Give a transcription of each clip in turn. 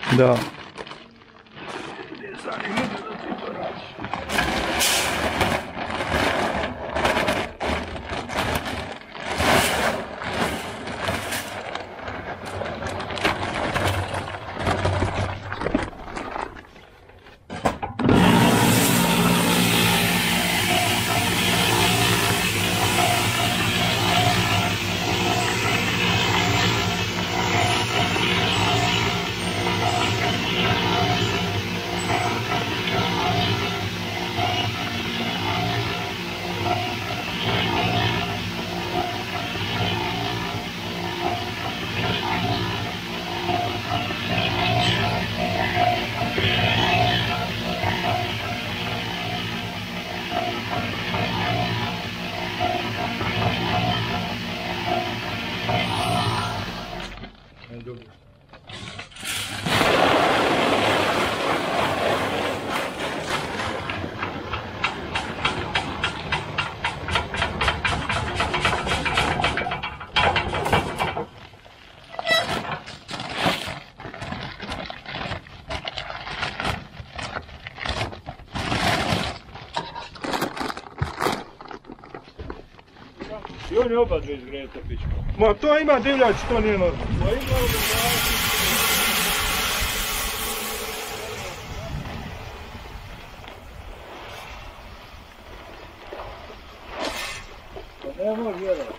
Da. I on je oba dve izgreta pička. Ma to ima divljač, to nije normalno. Ma ima Pa ne može vjerati.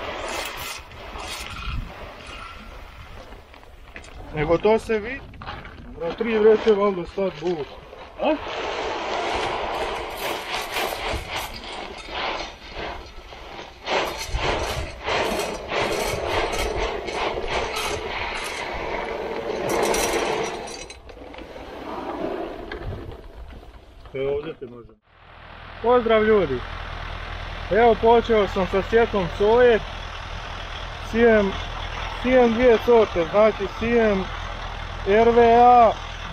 Nego to se vidi. Na 3 vreće valjda sad buk. A? Ovdje te možemo. Pozdrav ljudi! Evo počeo sam sa sjetvom soje. Sijem dvije sorte, znači sijem RVA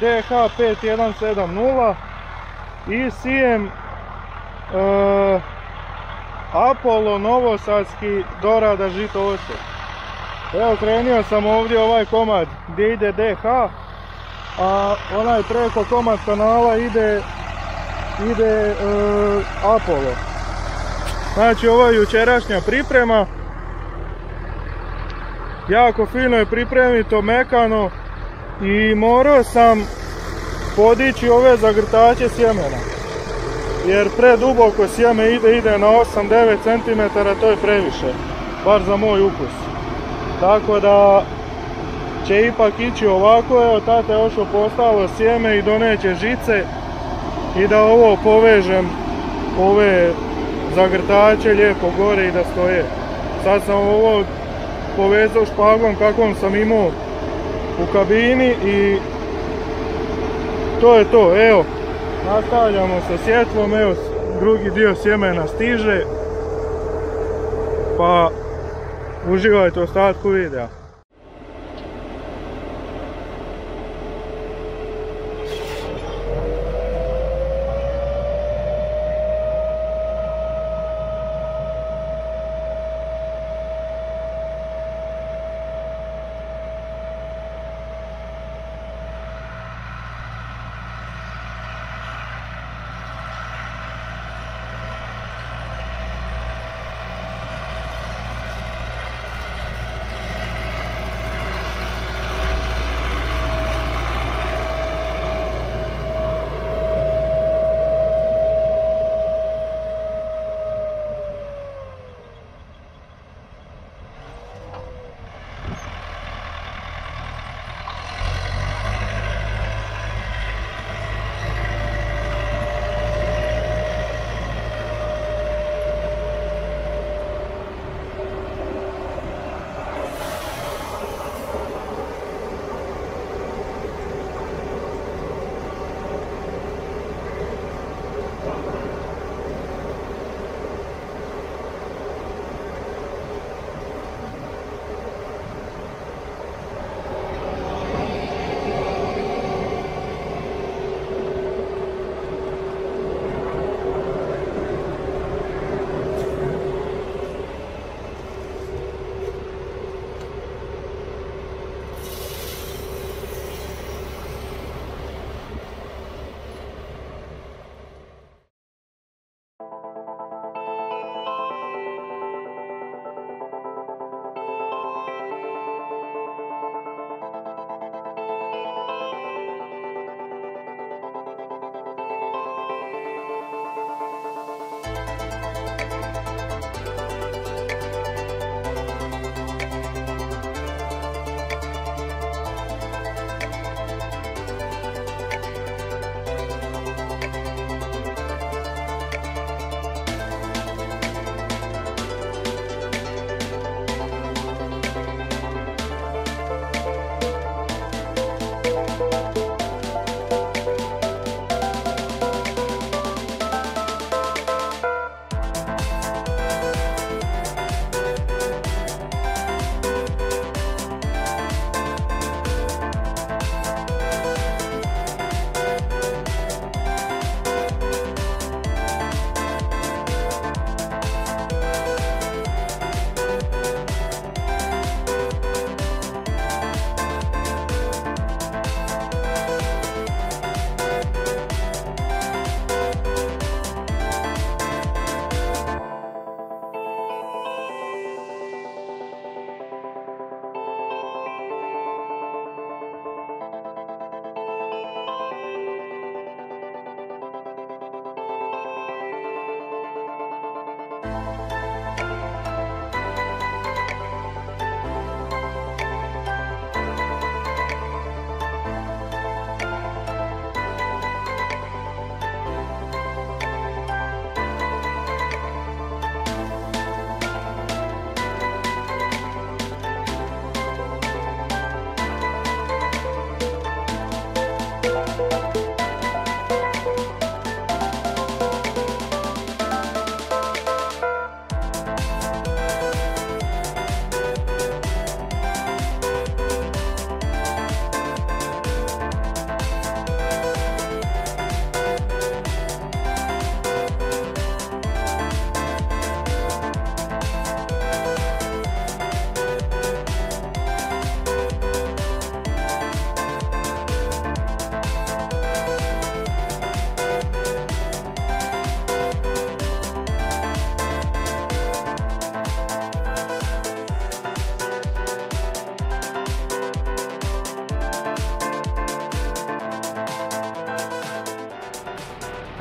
DH5170 i sijem Apollo novosadski dorada žito osjek. Evo krenio sam ovdje ovaj komad gdje ide DH, a onaj preko komad kanala ide Apollo. Znači ovo je jučerašnja priprema. Jako fino je pripremito, mekano i morao sam podići ove zagrtače sjemena. Jer preduboko sjeme ide na 8-9 cm, to je previše. Bar za moj ukus. Tako da će ipak ići ovako, evo tata je ošao postalo sjeme i doneće žice. I da ovo povežem, ove zagrtače lijepo gore i da stoje. Sad sam ovo povezao špagom kakvom sam imao u kabini i to je to. Evo, nastavljamo sa sjetlom, evo drugi dio sjemena stiže. Pa uživajte u ostatku videa.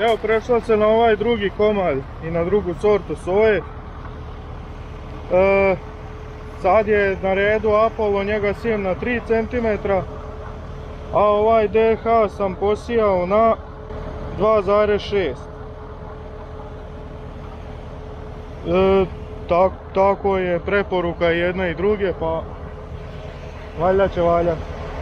Evo, prešlo se na ovaj drugi komad i na drugu sortu soje. Sad je na redu Apollo, njega sijem na 3 cm, a ovaj DH sam posijao na 2,6. Tako je preporuka jedne i druge, pa valjda će valjati.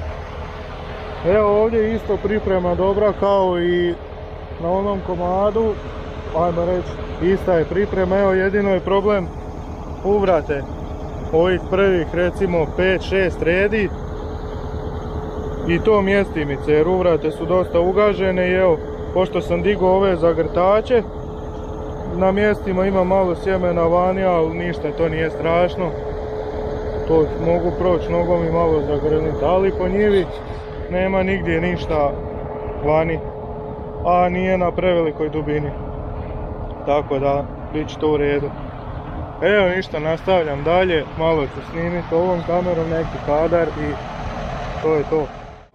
Evo, ovdje isto priprema dobra kao i na onom komadu, ajmo reći, ista je priprema. Evo, jedino je problem uvrate ovih prvih recimo 5-6 redi i to mjestimice, jer uvrate su dosta ugažene. I evo, pošto sam digao ove zagrtače, na mjestima ima malo sjemena vani, ali ništa, to nije strašno, to mogu proći nogom i malo zagrniti, ali po njivi nema nigdje ništa vani, a nije na prevelikoj dubini, tako da bit će to u redu. Evo, ništa, nastavljam dalje, malo ću snimiti ovom kamerom neki kadar i to je to.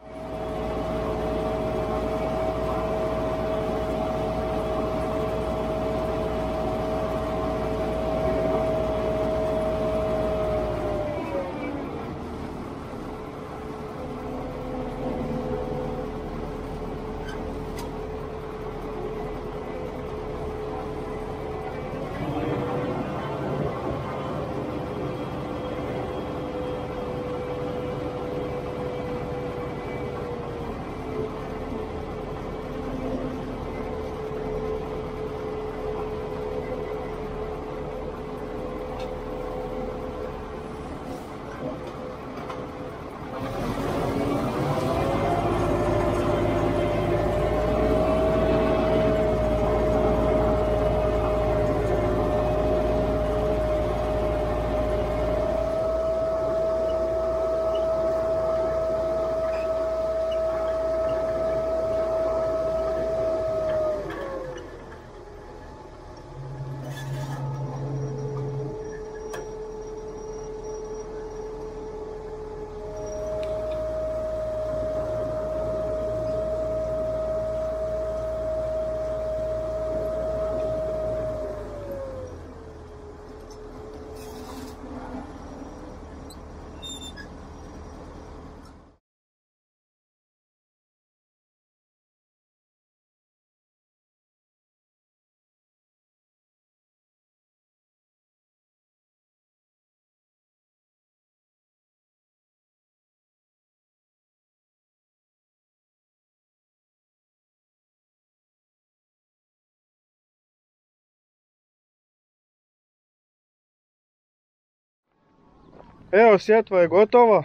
Evo, sjetva je gotova.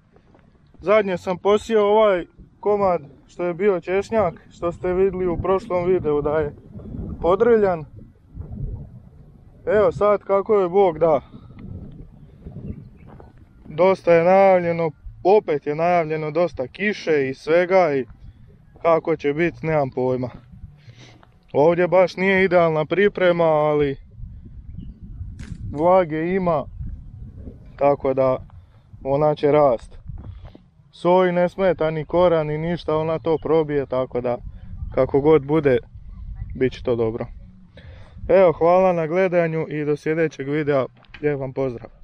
Zadnje sam posijao ovaj komad što je bio češnjak, što ste vidjeli u prošlom videu da je podrljan. Evo sad kako je Bog da. Dosta je najavljeno, opet je najavljeno dosta kiše i svega, i kako će biti nemam pojma. Ovdje baš nije idealna priprema, ali vlage ima, tako da ona će rast. Soji ne smeta ni koran ni ništa, ona to probije, tako da kako god bude, bit će to dobro. Evo, hvala na gledanju i do sljedećeg videa, lijep vam pozdrav.